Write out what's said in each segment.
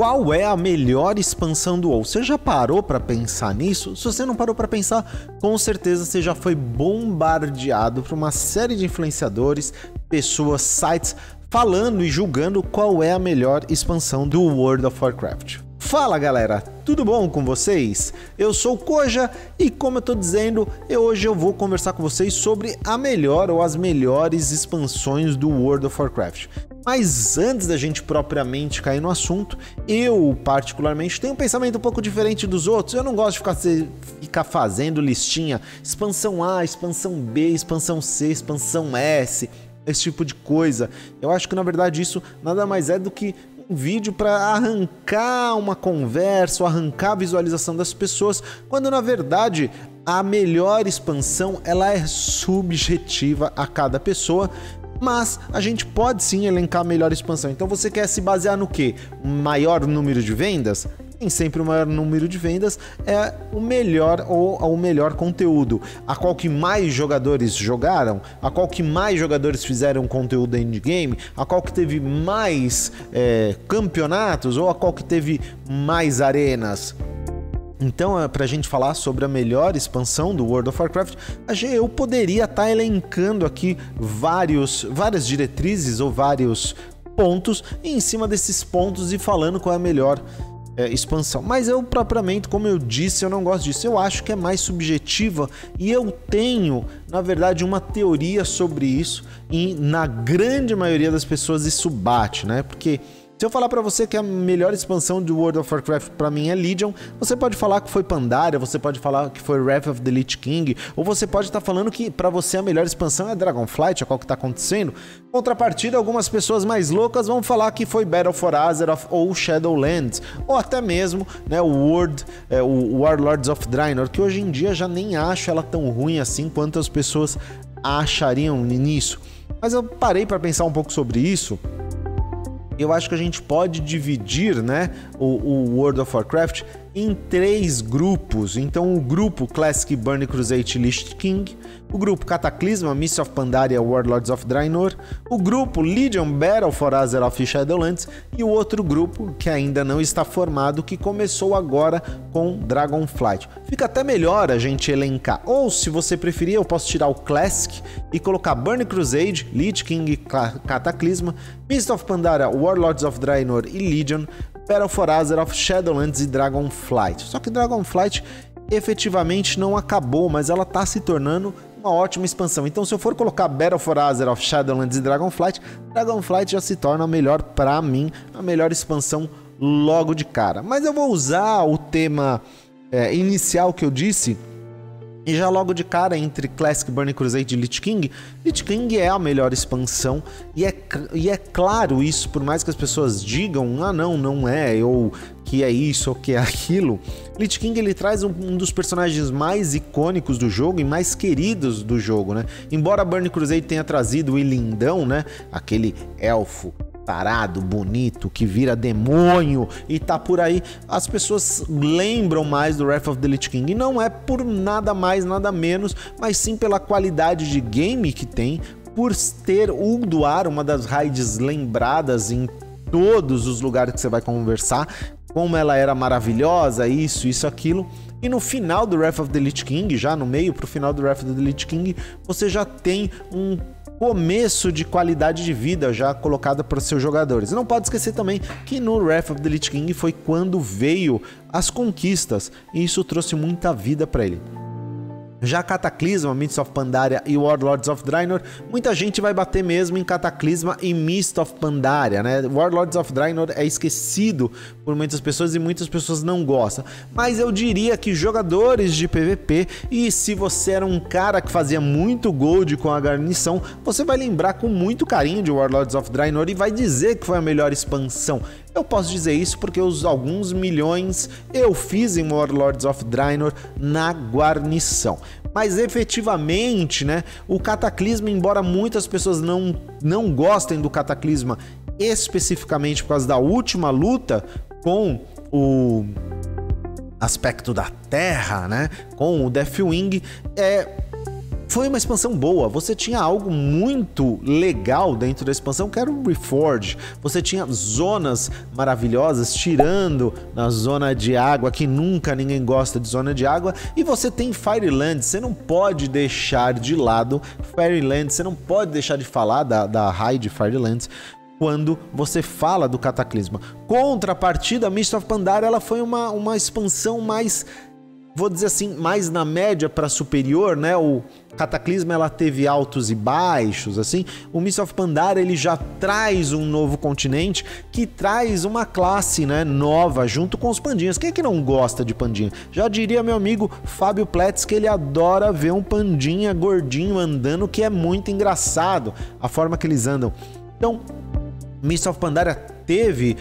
Qual é a melhor expansão do WoW? Você já parou para pensar nisso? Se você não parou para pensar, com certeza você já foi bombardeado por uma série de influenciadores, pessoas, sites, falando e julgando qual é a melhor expansão do World of Warcraft. Fala galera, tudo bom com vocês? Eu sou o Koja e como eu tô dizendo, hoje eu vou conversar com vocês sobre a melhor ou as melhores expansões do World of Warcraft. Mas antes da gente propriamente cair no assunto, eu particularmente tenho um pensamento um pouco diferente dos outros. Eu não gosto de ficar fazendo listinha, expansão A, expansão B, expansão C, expansão S, esse tipo de coisa. Eu acho que na verdade isso nada mais é do que um vídeo para arrancar uma conversa, ou arrancar a visualização das pessoas, quando na verdade a melhor expansão ela é subjetiva a cada pessoa. Mas a gente pode sim elencar a melhor expansão. Então você quer se basear no quê? Maior número de vendas? Nem sempre o maior número de vendas é o melhor ou o melhor conteúdo. A qual que mais jogadores jogaram? A qual que mais jogadores fizeram conteúdo endgame? A qual que teve mais campeonatos? Ou a qual que teve mais arenas? Então, para a gente falar sobre a melhor expansão do World of Warcraft, eu poderia estar elencando aqui várias diretrizes ou vários pontos, e em cima desses pontos e falando qual é a melhor expansão. Mas eu propriamente, como eu disse, eu não gosto disso. Eu acho que é mais subjetiva e eu tenho, na verdade, uma teoria sobre isso e na grande maioria das pessoas isso bate, né? Porque se eu falar pra você que a melhor expansão do World of Warcraft pra mim é Legion, você pode falar que foi Pandaria, você pode falar que foi Wrath of the Lich King, ou você pode estar falando que pra você a melhor expansão é Dragonflight, é qual que tá acontecendo. Contrapartida, algumas pessoas mais loucas vão falar que foi Battle for Azeroth ou Shadowlands, ou até mesmo, né, o Warlords of Draenor, que hoje em dia já nem acho ela tão ruim assim quanto as pessoas achariam nisso. Mas eu parei pra pensar um pouco sobre isso. Eu acho que a gente pode dividir, né, o World of Warcraft em 3 grupos. Então o grupo Classic Burning Crusade Lich King, o grupo Cataclysma Mists of Pandaria Warlords of Draenor, o grupo Legion Battle for Azeroth e Shadowlands e o outro grupo que ainda não está formado, que começou agora com Dragonflight. Fica até melhor a gente elencar, ou se você preferir eu posso tirar o Classic e colocar Burning Crusade, Lich King e Cataclysma, Mists of Pandaria Warlords of Draenor e Legion, Battle for Azeroth, Shadowlands e Dragonflight. Só que Dragonflight efetivamente não acabou, mas ela está se tornando uma ótima expansão. Então se eu for colocar Battle for Azeroth, Shadowlands e Dragonflight, Dragonflight já se torna melhor para mim, a melhor expansão logo de cara. Mas eu vou usar o tema inicial que eu disse, e já logo de cara, entre Classic Burning Crusade e Lich King é a melhor expansão, e é claro isso, por mais que as pessoas digam, ah não é, ou que é isso, ou que é aquilo. Lich King ele traz um dos personagens mais icônicos do jogo e mais queridos do jogo, né? Embora Burning Crusade tenha trazido o Ilindão, né? Aquele elfo parado, bonito, que vira demônio e tá por aí, as pessoas lembram mais do Wrath of the Lich King, e não é por nada mais, nada menos, mas sim pela qualidade de game que tem, por ter Ulduar, uma das raids lembradas em todos os lugares que você vai conversar, como ela era maravilhosa, isso, aquilo. E no final do Wrath of the Lich King, já no meio pro final do Wrath of the Lich King, você já tem um começo de qualidade de vida já colocada para os seus jogadores. E não pode esquecer também que no Wrath of the Lich King foi quando veio as conquistas, e isso trouxe muita vida para ele. Já Cataclysma, Mists of Pandaria e Warlords of Draenor, muita gente vai bater mesmo em Cataclysma e Mists of Pandaria, né? Warlords of Draenor é esquecido por muitas pessoas e muitas pessoas não gostam. Mas eu diria que jogadores de PVP, e se você era um cara que fazia muito gold com a guarnição, você vai lembrar com muito carinho de Warlords of Draenor e vai dizer que foi a melhor expansão. Eu posso dizer isso porque alguns milhões eu fiz em Warlords of Draenor na guarnição. Mas efetivamente, né, o Cataclysma, embora muitas pessoas não gostem do Cataclysma especificamente por causa da última luta com o aspecto da Terra, né, com o Deathwing, foi uma expansão boa, você tinha algo muito legal dentro da expansão, que era o Reforged. Você tinha zonas maravilhosas, tirando na zona de água, que nunca ninguém gosta de zona de água, e você tem Firelands. Você não pode deixar de lado Firelands, você não pode deixar de falar da raid de Firelands quando você fala do Cataclisma. Contrapartida, Mist of Pandaria, ela foi uma expansão mais, vou dizer assim, mais na média para superior, né? O Cataclisma, ela teve altos e baixos, assim. O Mist of Pandaria, ele já traz um novo continente, que traz uma classe, né, nova, junto com os pandinhas. Quem é que não gosta de pandinha? Já diria meu amigo Fábio Pletz que ele adora ver um pandinha gordinho andando, que é muito engraçado a forma que eles andam. Então, Mist of Pandaria teve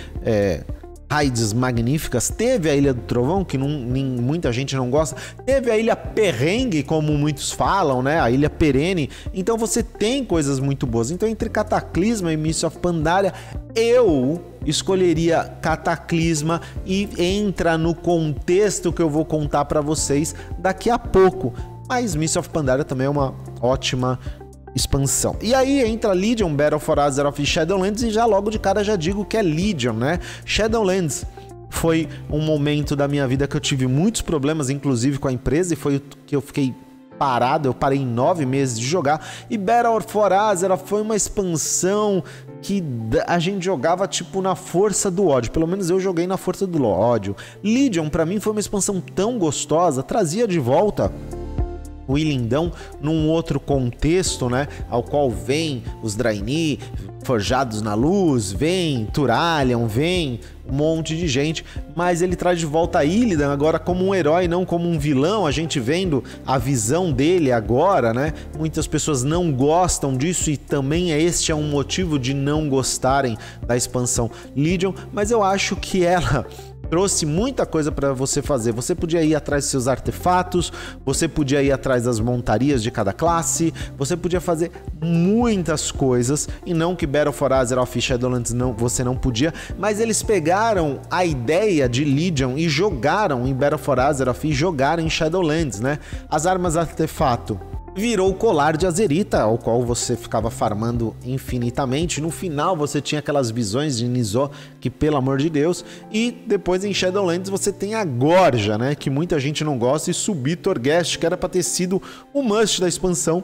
raids magníficas, teve a Ilha do Trovão, que muita gente não gosta, teve a Ilha Perrengue, como muitos falam, né? A Ilha Perene. Então você tem coisas muito boas. Então, entre Cataclisma e Mist of Pandaria, eu escolheria Cataclisma, e entra no contexto que eu vou contar para vocês daqui a pouco. Mas Mist of Pandaria também é uma ótima expansão. E aí entra Legion, Battle for Azeroth e Shadowlands, e já logo de cara já digo que é Legion, né? Shadowlands foi um momento da minha vida que eu tive muitos problemas, inclusive com a empresa, e foi que eu fiquei parado, eu parei em 9 meses de jogar. E Battle for Azeroth foi uma expansão que a gente jogava tipo na força do ódio, pelo menos eu joguei na força do ódio. Legion pra mim foi uma expansão tão gostosa, trazia de volta o Ilindão num outro contexto, né, ao qual vem os Draenei forjados na luz, vem Turalyon, vem um monte de gente, mas ele traz de volta a Illidan agora como um herói, não como um vilão. A gente vendo a visão dele agora, né? Muitas pessoas não gostam disso, e também este é um motivo de não gostarem da expansão Legion, mas eu acho que ela trouxe muita coisa para você fazer. Você podia ir atrás dos seus artefatos, você podia ir atrás das montarias de cada classe, você podia fazer muitas coisas, e não que Battle for Azeroth e Shadowlands você não podia, mas eles pegaram a ideia de Legion e jogaram em Battle for Azeroth e jogaram em Shadowlands, né? As armas artefato virou o colar de Azerita, ao qual você ficava farmando infinitamente. No final você tinha aquelas visões de Nizó, que pelo amor de Deus. E depois em Shadowlands você tem a Gorja, né, que muita gente não gosta, e subir Torghast, que era para ter sido o must da expansão,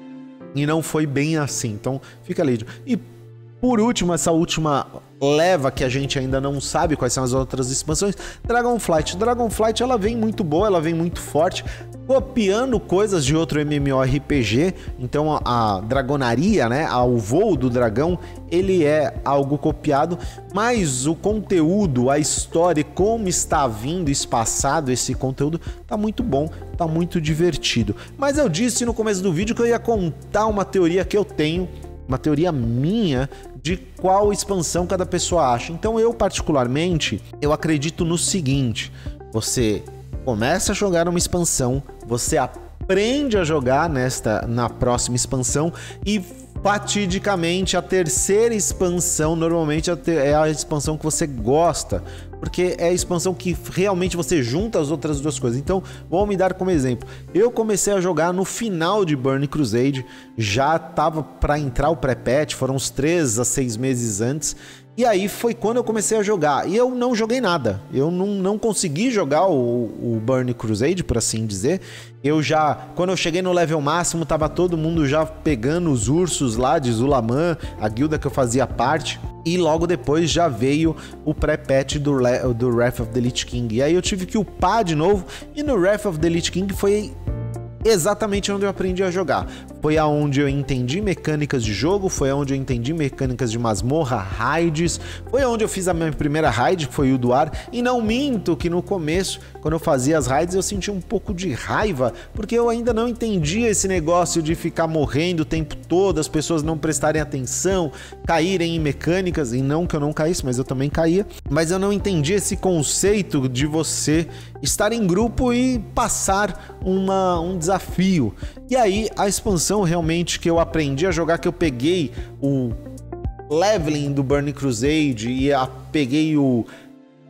e não foi bem assim. Então fica ali. E por último, essa última leva que a gente ainda não sabe quais são as outras expansões, Dragonflight. Dragonflight, ela vem muito boa, ela vem muito forte, copiando coisas de outro MMORPG. Então a dragonaria, né, o voo do dragão, ele é algo copiado, mas o conteúdo, a história, como está vindo espaçado esse conteúdo, tá muito bom, tá muito divertido. Mas eu disse no começo do vídeo que eu ia contar uma teoria que eu tenho, uma teoria minha, de qual expansão cada pessoa acha. Então eu particularmente, eu acredito no seguinte: você começa a jogar uma expansão, você aprende a jogar na próxima expansão, e fatidicamente a terceira expansão normalmente é a expansão que você gosta, porque é a expansão que realmente você junta as outras duas coisas. Então vou me dar como exemplo: eu comecei a jogar no final de Burning Crusade, já tava para entrar o pré-patch, foram uns 3 a 6 meses antes, e aí foi quando eu comecei a jogar, e eu não joguei nada, eu não consegui jogar o Burning Crusade, por assim dizer. Quando eu cheguei no level máximo, tava todo mundo já pegando os ursos lá de Zulaman, a guilda que eu fazia parte, e logo depois já veio o pré-patch do Wrath of the Lich King, e aí eu tive que upar de novo, e no Wrath of the Lich King foi exatamente onde eu aprendi a jogar. Foi aonde eu entendi mecânicas de jogo, foi aonde eu entendi mecânicas de masmorra, raids, foi onde eu fiz a minha primeira raid, que foi o Duar. E não minto que no começo, quando eu fazia as raids, eu sentia um pouco de raiva, porque eu ainda não entendia esse negócio de ficar morrendo o tempo todo, as pessoas não prestarem atenção, caírem em mecânicas, e não que eu não caísse, mas eu também caía. Mas eu não entendia esse conceito de você estar em grupo e passar um desafio. E aí a expansão realmente que eu aprendi a jogar, que eu peguei o leveling do Burning Crusade e peguei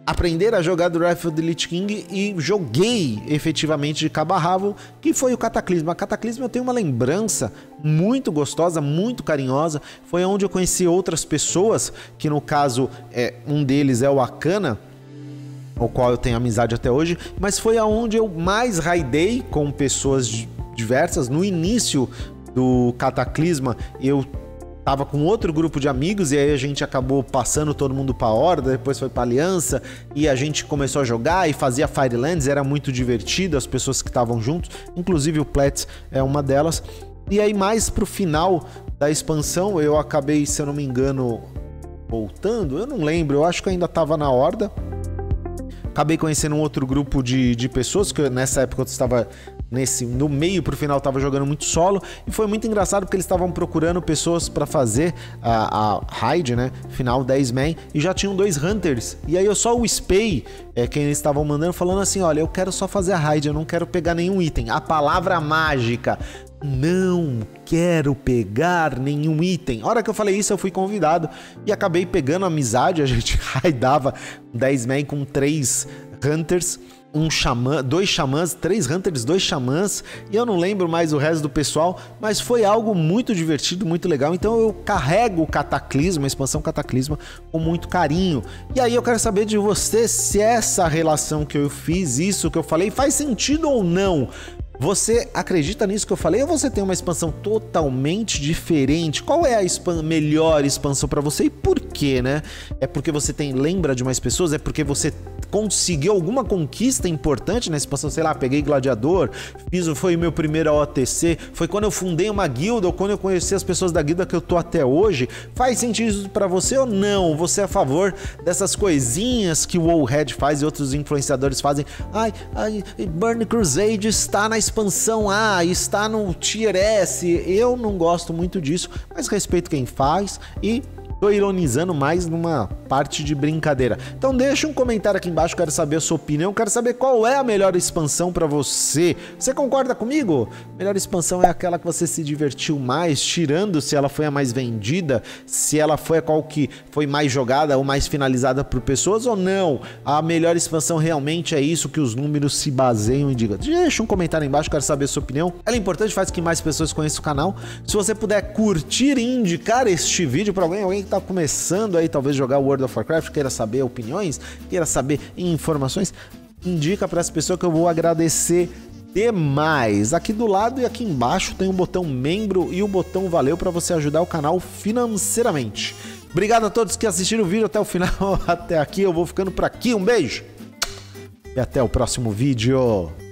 aprender a jogar do Wrath of the Lich King e joguei efetivamente de cabo a rabo, que foi o Cataclisma. A Cataclisma eu tenho uma lembrança muito gostosa, muito carinhosa. Foi onde eu conheci outras pessoas, que no caso um deles é o Akana, o qual eu tenho amizade até hoje, mas foi aonde eu mais raidei com pessoas diversas. No início do Cataclisma eu tava com outro grupo de amigos e aí a gente acabou passando todo mundo pra Horda, depois foi pra Aliança e a gente começou a jogar e fazia Firelands, era muito divertido, as pessoas que estavam juntos, inclusive o Plets é uma delas. E aí mais pro final da expansão eu acabei, se eu não me engano, voltando, eu não lembro, eu acho que eu ainda tava na Horda. Acabei conhecendo um outro grupo de pessoas, que nessa época eu estava no meio pro final, estava jogando muito solo, e foi muito engraçado porque eles estavam procurando pessoas para fazer a raid, né, final 10 man, e já tinham 2 hunters, e aí eu só o spay, quem eles estavam mandando, falando assim, olha, eu quero só fazer a raid, eu não quero pegar nenhum item, a palavra mágica, não quero pegar nenhum item. A hora que eu falei isso, eu fui convidado e acabei pegando amizade. A gente raidava 10 man com 3 hunters, um xamã, 2 xamãs, 3 hunters, 2 xamãs, e eu não lembro mais o resto do pessoal, mas foi algo muito divertido, muito legal. Então eu carrego o Cataclisma, a expansão Cataclisma, com muito carinho. E aí eu quero saber de você se essa relação que eu fiz, isso que eu falei, faz sentido ou não. Você acredita nisso que eu falei ou você tem uma expansão totalmente diferente? Qual é a melhor expansão para você e por quê, né? É porque você lembra de mais pessoas? É porque você conseguiu alguma conquista importante na expansão? Sei lá, peguei Gladiador, foi meu primeiro OTC, foi quando eu fundei uma guilda ou quando eu conheci as pessoas da guilda que eu tô até hoje? Faz sentido isso para você ou não? Você é a favor dessas coisinhas que o Wallhead faz e outros influenciadores fazem? Burning Crusade está na expansão A, está no Tier S. Eu não gosto muito disso, mas respeito quem faz e tô ironizando mais numa parte de brincadeira. Então deixa um comentário aqui embaixo, quero saber a sua opinião, quero saber qual é a melhor expansão pra você. Você concorda comigo? A melhor expansão é aquela que você se divertiu mais, tirando se ela foi a mais vendida, se ela foi a qual que foi mais jogada ou mais finalizada por pessoas ou não. A melhor expansão realmente é isso que os números se baseiam e digam. Deixa um comentário aí embaixo, quero saber a sua opinião. Ela é importante, faz que mais pessoas conheçam o canal. Se você puder curtir e indicar este vídeo pra alguém que tá começando aí, talvez jogar World of Warcraft, queira saber opiniões, queira saber informações, indica para essa pessoa que eu vou agradecer demais. Aqui do lado e aqui embaixo tem um botão membro e o botão valeu para você ajudar o canal financeiramente. Obrigado a todos que assistiram o vídeo até o final, até aqui, eu vou ficando por aqui, um beijo e até o próximo vídeo.